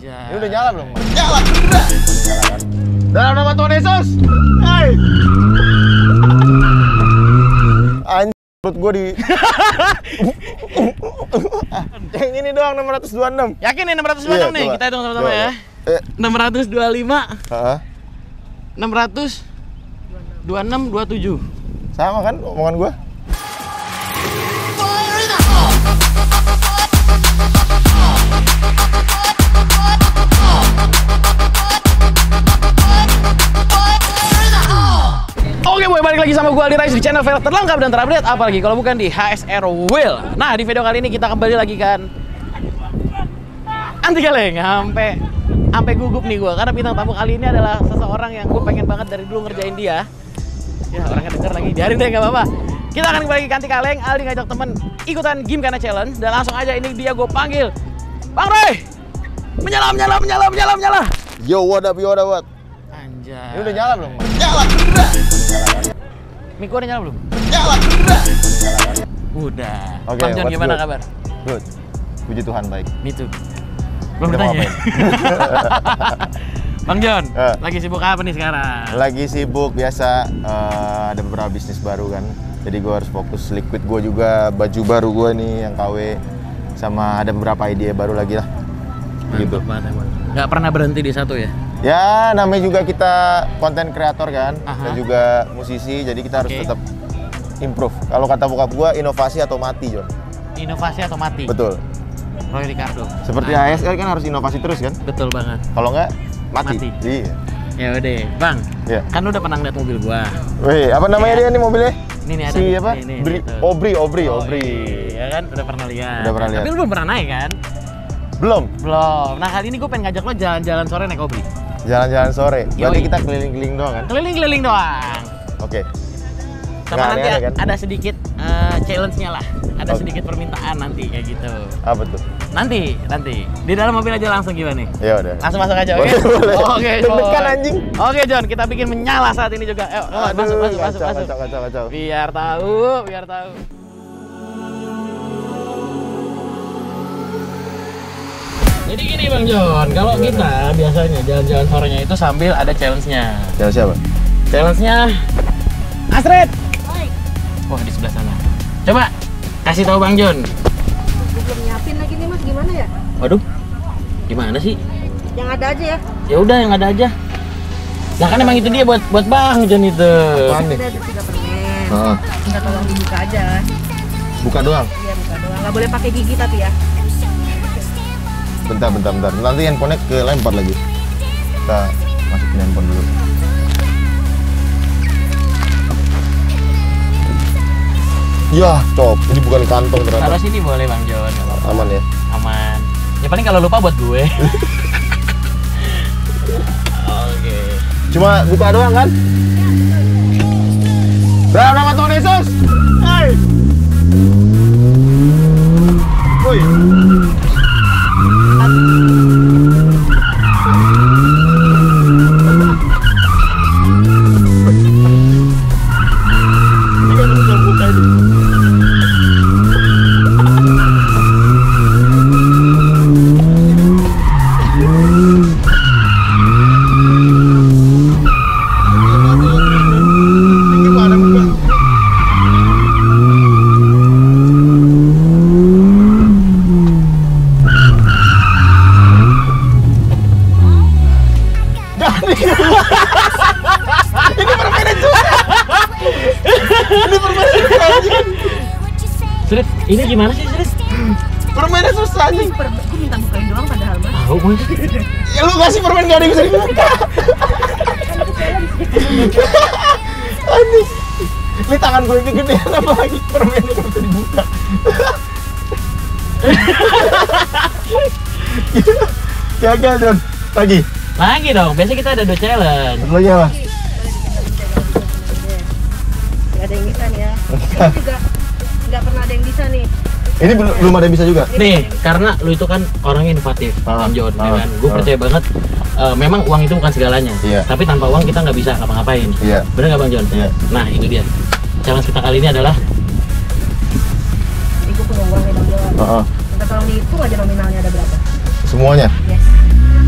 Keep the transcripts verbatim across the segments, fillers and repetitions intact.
Anjay. Ini udah nyala belum? Nyala, udah. Dalam nama Tuhan Yesus. Hai. Anjir, perut gua di. Yang ini doang enam ratus dua puluh enam. Yakin nih enam ratus dua puluh enam Iya, nih? coba. Kita hitung sama-sama Coba. ya. Eh. enam ratus dua puluh lima, Heeh. enam ratus dua puluh enam, dua puluh tujuh. Sama kan omongan gua? Oke boy, balik lagi sama gue Aldi Rais di channel velg terlengkap dan terupdate, apalagi kalau bukan di H S R Wheel. Nah, di video kali ini kita kembali lagi kan anti kaleng, sampai sampai gugup nih gue karena bintang tamu kali ini adalah seseorang yang gue pengen banget dari dulu ngerjain dia. Ya, orangnya denger lagi, biarin deh, nggak apa-apa. Kita akan kembali lagi ke anti kaleng. Aldi ngajak temen ikutan Gymkhana Challenge dan langsung aja ini dia gue panggil. Bang Roy, menyala, menyala, menyala, menyala, menyala. Yo, what up, yo, what up, what? Anjay. Ini udah nyala belum? Nyala, udah. Mik gua udah nyala belum? Nyala, udah. Udah. Oke, Bang John what's gimana good? kabar? Good. Puji Tuhan baik. Me too. Belum Udah mau ditanya. Bang John, Eh. lagi sibuk apa nih sekarang? Lagi sibuk biasa, eh, ada beberapa bisnis baru kan. Jadi gue harus fokus liquid gue juga, baju baru gue nih yang K W, sama ada beberapa ide baru lagi lah. Begitu. Mantap banget emang. Nggak pernah berhenti di satu ya? Ya namanya juga kita konten kreator kan, Aha. dan juga musisi, jadi kita harus Oke. tetap improve. Kalau kata bokap gue, inovasi atau mati, John. Inovasi atau mati? Betul. Roy Ricardo. Seperti Ah, H S R kan harus inovasi terus kan. Betul banget. Kalau nggak mati. Mati. Iya. Ya udah, Bang. Iya. Kan lu udah pernah ngeliat mobil gua. Wih, apa namanya Iya. dia nih mobilnya? Ini nih ada. Si nih, apa? nih, nih, Bri- nih, tuh. Obri, Obri, Oh, Obri. iya kan, udah pernah lihat. Udah pernah lihat. Tapi lu belum pernah naik kan? Belum. Belum. Nah kali ini gue pengen ngajak lo jalan-jalan sore naik Obri. Jalan-jalan sore. Berarti Yoi. kita keliling-keliling doang kan? Keliling-keliling doang. Oke. Sama Nggak nanti aneh-aneh kan? ada sedikit eh, challenge-nya lah. Ada Oke. sedikit permintaan nanti kayak gitu. Apa tuh? Nanti, nanti. Di dalam mobil aja langsung gimana nih? Ya udah. Langsung masuk aja, oke? Boleh, boleh. Oke, Deg-degan, John. anjing. Oke, John, kita bikin menyala saat ini juga. Ayo, oh, Aduh, masuk, masuk, masuk, kacau, masuk. kacau, kacau, kacau. Biar tahu, biar tahu. Jadi gini Bang John, kalau kita biasanya jalan-jalan sorenya itu sambil ada challenge-nya. Ya siapa? Challenge-nya Astrid. Wah, di sebelah sana. Coba kasih tahu Bang John. Gue belum nyiapin lagi nih mas, gimana ya? Waduh. Gimana sih? Yang ada aja ya. Ya udah yang ada aja. Lah kan emang itu dia buat buat Bang John itu. Apaan nih? Ada ada tiga permen. Heeh. Minta tolong dibuka aja. Buka doang. Iya buka doang. Nggak boleh pakai gigi tapi ya. Bentar, bentar, bentar. Nanti handphonenya kelempar lagi. Kita masukin handphone dulu. Ya, stop. Ini bukan kantong ternyata. Taruh sini boleh Bang John. nggak apa-apa. Aman ya? Aman. Ya paling kalau lupa buat gue. Oke. Cuma buka doang kan? Dalam nama Tuhan Yesus. Hai. Woi. Ini kan udah buka ini. Gimana buka? Ini permainan susah. Ini permainan susah anjing. Sulit, ini gimana sih Sulit? Permainan susah anjing. Gue minta bukain doang padahal mas. Tahu gue. Ya lu kasih permen gak ada yang bisa dibuka. Anjing. Ini tangan gue ini gedean apa lagi permennya gak bisa dibuka. Gagal John. Lagi. Lagi dong, biasanya kita ada dua challenge. Satu lagi apa? Gak ada yang bisa nih ya. Ini juga nggak pernah ada yang bisa nih. Ini belum belum ada yang bisa juga. Nih, karena lu itu kan orangnya inovatif, Ah, Bang John, ya ah, kan? Gue ah. percaya banget, eh, memang uang itu bukan segalanya. Iya. Tapi tanpa uang kita nggak bisa ngapa-ngapain. Iya. Bener nggak Bang John? Iya. Nah, itu dia. Challenge kita kali ini adalah Jadi gue punya uang nih bang John. Heeh. Minta tolong dihitung aja nominalnya ada berapa. Semuanya. Yes.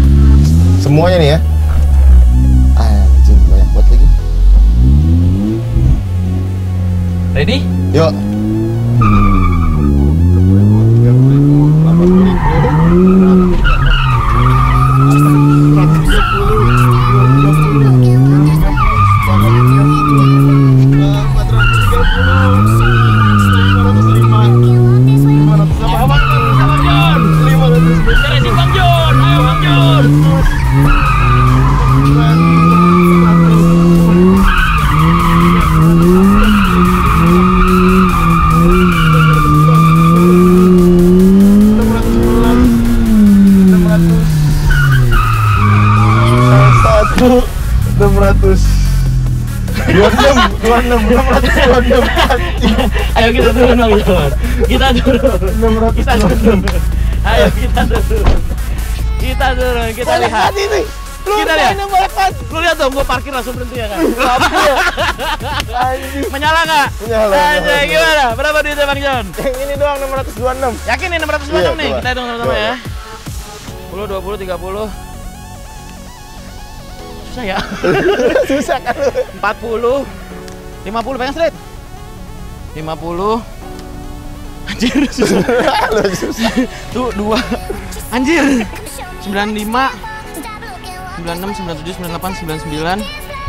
Semuanya nih ya. Anjing, banyak banget lagi. Ready? Yuk. enam ratus dua puluh enam dua puluh enam enam ratus dua puluh enam. Ayo kita turun Bang Jon. Kita turun. enam ratus kita turun. Ayo kita turun. Kita turun, kita lihat. Ini. Kita lihat. Lu lihat dong, gua parkir langsung berhenti ya kan. Menyala enggak? Menyala. Aja gimana? Berapa duitnya Bang Jon? Yang ini doang enam ratus dua puluh enam. Yakin nih enam ratus dua puluh enam nih? Kita hitung sama-sama ya. sepuluh, dua puluh, tiga puluh. Susah ya? Susah kan lu? empat puluh, lima puluh, pengen straight. lima puluh. Anjir, susah. Lu susah. Tuh, dua. Anjir. sembilan puluh lima, sembilan puluh enam, sembilan puluh tujuh, sembilan puluh delapan, sembilan puluh sembilan.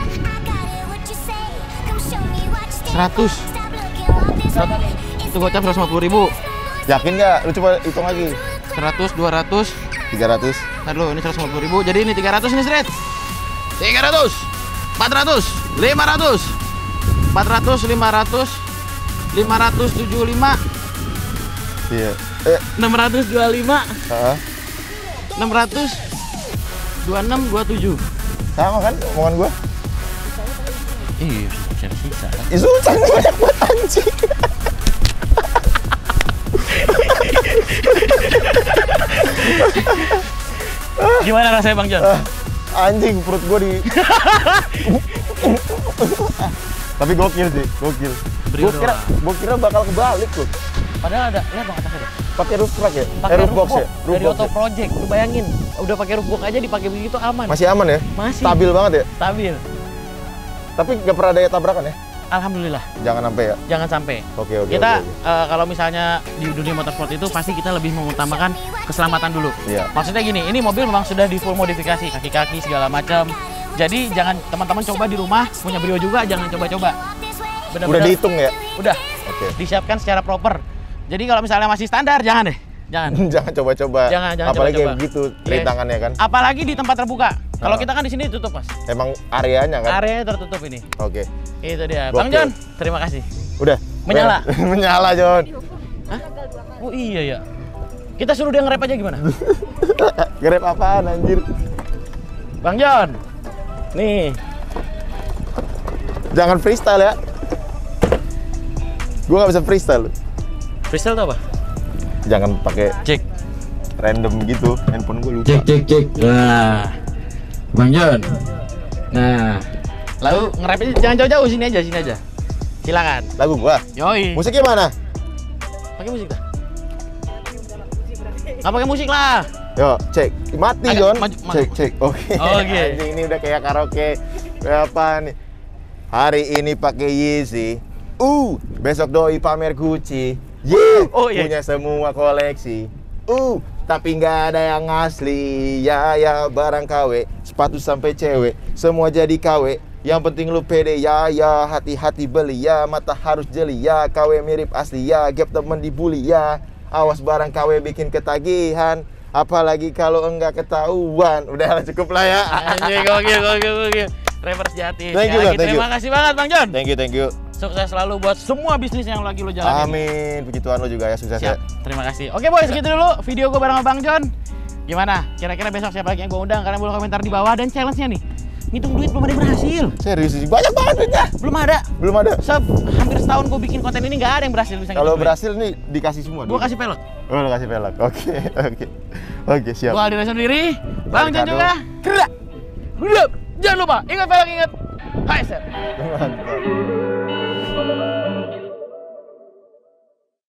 seratus. Itu gocap seratus lima puluh ribu. Yakin nggak? Lu coba hitung lagi. seratus, dua ratus. tiga ratus. Ntar dulu, ini seratus lima puluh ribu. Jadi ini tiga ratus ini straight. tiga ratus, empat ratus, lima ratus, empat ratus, lima ratus, lima ratus tujuh puluh lima, Iya. Eh, enam ratus dua puluh lima, heeh. enam ratus dua puluh enam, dua puluh tujuh. Sama kan omongan gua? Iya, bisa sisa. Ih, susah banyak buat anjing. Gimana rasanya Bang Jon? Ah, anjing perut gua di. Tapi gokil sih, gokil. Gua kira, gua kira bakal kebalik loh. Padahal ada, lihat dong atasnya deh. Pakai roof rack ya? Pakai Eh, roof box ya? Roof Dari box Auto ya? Project, lu bayangin. Udah pakai roof box aja dipakai begitu aman. Masih aman ya? Masih. Stabil banget ya? Stabil. Tapi nggak pernah ada tabrakan ya? Alhamdulillah. Jangan sampai ya? Jangan sampai. Oke, oke. Kita oke, oke. uh, kalau misalnya di dunia motorsport itu pasti kita lebih mengutamakan keselamatan dulu. Iya. Maksudnya gini, ini mobil memang sudah di full modifikasi, kaki-kaki segala macam. Jadi jangan teman-teman coba di rumah punya Brio juga jangan coba-coba. Udah dihitung ya? Udah. Oke. Disiapkan secara proper. Jadi kalau misalnya masih standar jangan deh. Jangan. Jangan coba-coba. Jangan, jangan Apalagi coba-coba. kayak begitu Yes. rintangannya kan? Apalagi di tempat terbuka. Kalau Ah. kita kan di sini tutup, Mas. Emang areanya kan? Areanya tertutup ini. Oke. Itu dia. Gokil. Bang Jon, terima kasih. Udah. Menyala? Menyala, Jon. Hah? Oh iya ya. Kita suruh dia nge-rap aja gimana? Grab apaan anjir? Bang Jon. Nih. Jangan freestyle ya. Gua nggak bisa freestyle. Freestyle tuh apa? Jangan pakai Cek. random gitu. Handphone gua lupa. Cek cek cek. Nah. Bang Jon. Nah. Lalu nge-rap aja jangan jauh-jauh, sini aja, sini aja. Silakan. Lagu gua. Yoi. Musiknya mana? Pakai musik dah. Nggak pakai musik lah. Yo, cek. Mati, Agak Jon. maju- maju. Cek, cek. Oke. Oke. Anjing, ini udah kayak karaoke. Kayak apa nih? Hari ini pakai Yeezy. Uh, besok doi pamer Gucci. Yeah, Oh, iya. punya semua koleksi. Uh, tapi nggak ada yang asli. Ya, ya, barang K W, sepatu sampai cewek, semua jadi K W. Yang penting lu pede, ya, ya, hati-hati beli, ya, mata harus jeli, ya, K W mirip asli, ya, gap temen dibully, ya. Awas barang K W bikin ketagihan, apalagi kalau enggak ketahuan. Udah cukup lah ya. Anjing, gokil, gokil, gokil. Rapper sejati. Thank you, Sekali Bang, lagi thank terima you. kasih banget Bang Jon. Thank you, thank you. Sukses selalu buat semua bisnis yang lagi lo jalanin. Amin. Puji Tuhan lo juga ya, sukses Siap, ya. terima kasih. Oke boy, segitu dulu video gue bareng sama Bang Jon. Gimana? Kira-kira besok siapa lagi yang gue undang? Kalian boleh komentar di bawah. Dan challenge-nya nih, ngitung duit belum ada yang berhasil. Serius sih, banyak banget duitnya. Belum ada. Belum ada. Se hampir setahun gue bikin konten ini nggak ada yang berhasil bisa Kalau berhasil nih dikasih semua. gue kasih pelek. Oh, lo kasih pelek. Oke, oke. Oke, siap. Gue Aldi Reza sendiri, Bang Jon Ricardo. juga. Gerak. Jangan lupa, ingat pelek, ingat. Hai, Sir. Mantap.